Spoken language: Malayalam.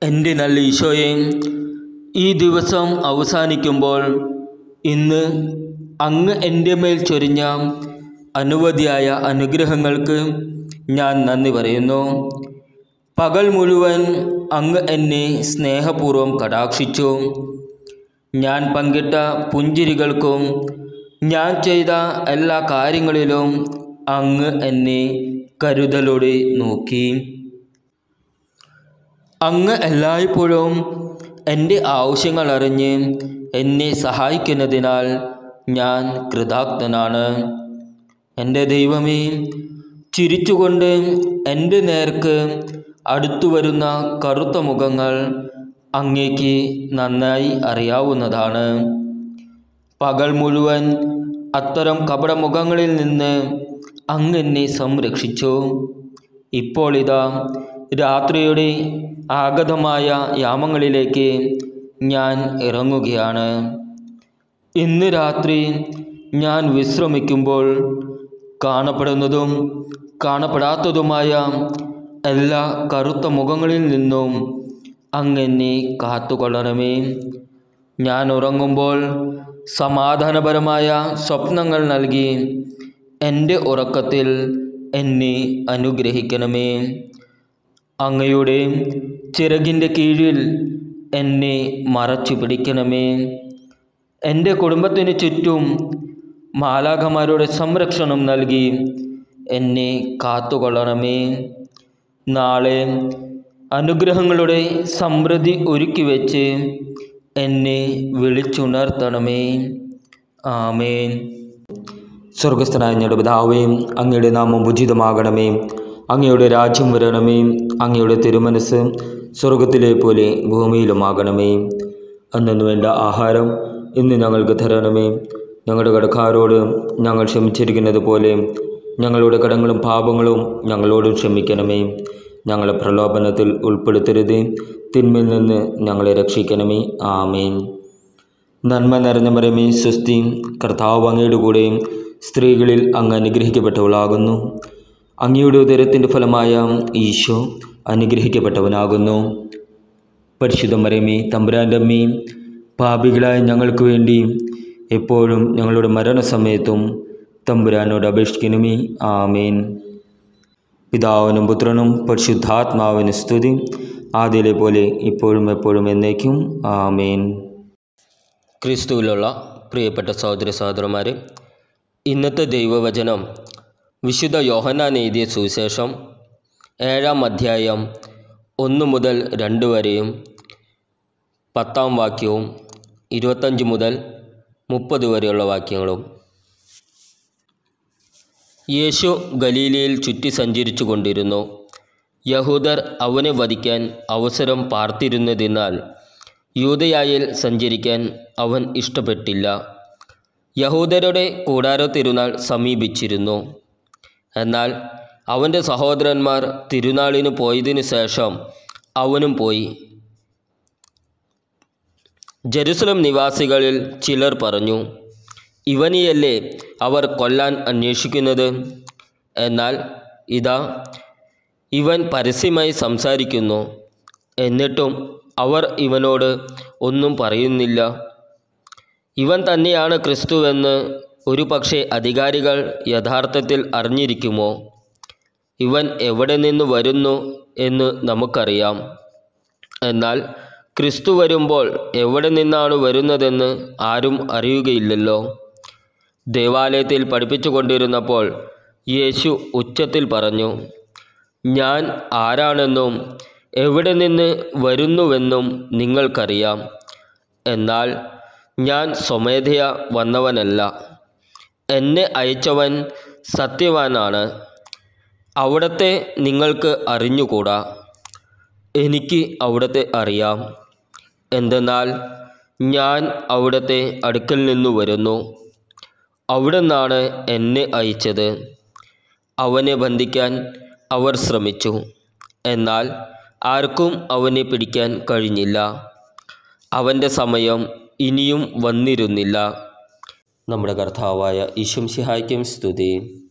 എൻ്റെ നല്ല ഈശോയെ, ഈ ദിവസം അവസാനിക്കുമ്പോൾ ഇന്ന് അങ്ങ് എൻ്റെ മേൽ ചൊരിഞ്ഞ അനവധിയായ അനുഗ്രഹങ്ങൾക്ക് ഞാൻ നന്ദി പറയുന്നു. പകൽ മുഴുവൻ അങ്ങ് എന്നെ സ്നേഹപൂർവ്വം കടാക്ഷിച്ചു. ഞാൻ പങ്കിട്ട പുഞ്ചിരികൾക്കും ഞാൻ ചെയ്ത എല്ലാ കാര്യങ്ങളിലും അങ്ങ് എന്നെ കരുതലോടെ നോക്കി. അങ്ങ് എല്ലായ്പ്പോഴും എൻ്റെ ആവശ്യങ്ങൾ അറിഞ്ഞ് എന്നെ സഹായിക്കുന്നതിനാൽ ഞാൻ കൃതാർത്ഥനാണ്. എൻ്റെ ദൈവമേ, ചിരിച്ചുകൊണ്ട് എൻ്റെ നേർക്ക് അടുത്തു വരുന്ന കറുത്ത മുഖങ്ങൾ അങ്ങേക്ക് നന്നായി അറിയാവുന്നതാണ്. പകൽ മുഴുവൻ അത്തരം കപടമുഖങ്ങളിൽ നിന്ന് അങ്ങ് എന്നെ സംരക്ഷിച്ചു. ഇപ്പോൾ ഇതാ രാത്രിയുടെ ആഗതമായ യാമങ്ങളിലേക്ക് ഞാൻ ഇറങ്ങുകയാണ്. ഇന്ന് രാത്രി ഞാൻ വിശ്രമിക്കുമ്പോൾ കാണപ്പെടുന്നതും കാണപ്പെടാത്തതുമായ എല്ലാ കറുത്ത മുഖങ്ങളിൽ നിന്നും അങ്ങെന്നെ കാത്തുകൊള്ളണമേ. ഞാൻ ഉറങ്ങുമ്പോൾ സമാധാനപരമായ സ്വപ്നങ്ങൾ നൽകി എൻ്റെ ഉറക്കത്തിൽ എന്നെ അനുഗ്രഹിക്കണമേ. അങ്ങയുടെ ചിറകിൻ്റെ കീഴിൽ എന്നെ മറച്ചു പിടിക്കണമേ. എൻ്റെ കുടുംബത്തിന് ചുറ്റും മാലാഖമാരുടെ സംരക്ഷണം നൽകി എന്നെ കാത്തുകൊള്ളണമേ. നാളെ അനുഗ്രഹങ്ങളുടെ സമൃദ്ധി ഒരുക്കി വെച്ച് എന്നെ വിളിച്ചുണർത്തണമേ. ആമേൻ. സ്വർഗസ്ഥനായ ഞങ്ങളുടെ പിതാവേ, അങ്ങയുടെ നാമം ഉചിതമാകണമേ. അങ്ങയുടെ രാജ്യം വരണമേ. അങ്ങയുടെ തിരുമനസ് സ്വർഗത്തിലെ പോലെ ഭൂമിയിലുമാകണമേ. അന്നു വേണ്ട ആഹാരം ഇന്ന് ഞങ്ങൾക്ക് തരണമേ. ഞങ്ങളുടെ കടക്കാരോട് ഞങ്ങൾ ക്ഷമിച്ചിരിക്കുന്നത് പോലെ ഞങ്ങളുടെ കടങ്ങളും പാപങ്ങളും ഞങ്ങളോടും ക്ഷമിക്കണമേ. ഞങ്ങളെ പ്രലോഭനത്തിൽ ഉൾപ്പെടുത്തരുത്, തിന്മയിൽ നിന്ന് ഞങ്ങളെ രക്ഷിക്കണമേ. ആമേൻ. നന്മ നിറഞ്ഞ മറിയമേ, സ്വസ്തി, കർത്താവ് അങ്ങയുടെ കൂടെ സ്ത്രീകളിൽ അങ്ങ് അനുഗ്രഹിക്കപ്പെട്ടവളാകുന്നു. അങ്ങയുടെ ഉദരത്തിൻ്റെ ഫലമായ ഈശോ അനുഗ്രഹിക്കപ്പെട്ടവനാകുന്നു. പരിശുദ്ധ മറിയമേ, തമ്പുരാൻ്റെ അമ്മേ, പാപികളായ ഞങ്ങൾക്ക് വേണ്ടി എപ്പോഴും ഞങ്ങളുടെ മരണസമയത്തും തമ്പുരാനോട് അപേക്ഷിക്കണമേ. ആമേൻ. പിതാവിനും പുത്രനും പരിശുദ്ധാത്മാവിന് സ്തുതി, ആദ്യയിലെ പോലെ ഇപ്പോഴും എപ്പോഴും എന്നേക്കും. ആമേൻ. ക്രിസ്തുവിലുള്ള പ്രിയപ്പെട്ട സഹോദര സഹോദരന്മാരെ, ഇന്നത്തെ ദൈവവചനം വിശുദ്ധ യോഹന്നാൻ എഴുതിയ സുവിശേഷം 7-ാം അധ്യായം 1 മുതൽ 2 വരെയും 10-ാം വാക്യവും 25 മുതൽ 30 വരെയുള്ള വാക്യങ്ങളും. യേശു ഗലീലയിൽ ചുറ്റി സഞ്ചരിച്ചു കൊണ്ടിരുന്നു. യഹൂദർ അവനെ വധിക്കാൻ അവസരം പാർത്തിരുന്നതിനാൽ യൂദയായിൽ സഞ്ചരിക്കാൻ അവൻ ഇഷ്ടപ്പെട്ടില്ല. യഹൂദരുടെ കൂടാര തിരുനാൾ സമീപിച്ചിരുന്നു. എന്നാൽ അവൻ്റെ സഹോദരന്മാർ തിരുനാളിന് പോയതിനു ശേഷം അവനും പോയി. ജെറുസലേം നിവാസികളിൽ ചിലർ പറഞ്ഞു, ഇവനെയല്ലേ അവർ കൊല്ലാൻ അന്വേഷിക്കുന്നത്? എന്നാൽ ഇതാ, ഇവൻ പരസ്യമായി സംസാരിക്കുന്നു. എന്നിട്ടും അവർ ഇവനോട് ഒന്നും പറയുന്നില്ല. ഇവൻ തന്നെയാണ് ക്രിസ്തുവെന്ന് ഒരുപക്ഷെ അധികാരികൾ യഥാർത്ഥത്തിൽ അറിഞ്ഞിരിക്കുമോ? ഇവൻ എവിടെ നിന്ന് വരുന്നു എന്ന് നമുക്കറിയാം. എന്നാൽ ക്രിസ്തു വരുമ്പോൾ എവിടെ നിന്നാണ് വരുന്നതെന്ന് ആരും അറിയുകയില്ലല്ലോ. ദേവാലയത്തിൽ പഠിപ്പിച്ചു കൊണ്ടിരുന്നപ്പോൾ യേശു ഉച്ചത്തിൽ പറഞ്ഞു, ഞാൻ ആരാണെന്നും എവിടെ നിന്ന് വരുന്നുവെന്നും നിങ്ങൾക്കറിയാം. എന്നാൽ ഞാൻ സ്വമേധയാ വന്നവനല്ല. എന്നെ അയച്ചവൻ സത്യവാനാണ്. അവിടത്തെ നിങ്ങൾക്ക് അറിഞ്ഞുകൂടാ. എനിക്ക് അവിടത്തെ അറിയാം. എന്തെന്നാൽ ഞാൻ അവിടത്തെ അടുക്കൽ നിന്നു വരുന്നു. അവിടുന്നാണ് എന്നെ അയച്ചത്. അവനെ ബന്ധിക്കാൻ അവർ ശ്രമിച്ചു. എന്നാൽ ആർക്കും അവനെ പിടിക്കാൻ കഴിഞ്ഞില്ല. അവൻ്റെ സമയം ഇനിയും വന്നിരുന്നില്ല. നമ്മുടെ കർത്താവായ ഈശോ മിശിഹായ്ക്കും സ്തുതി.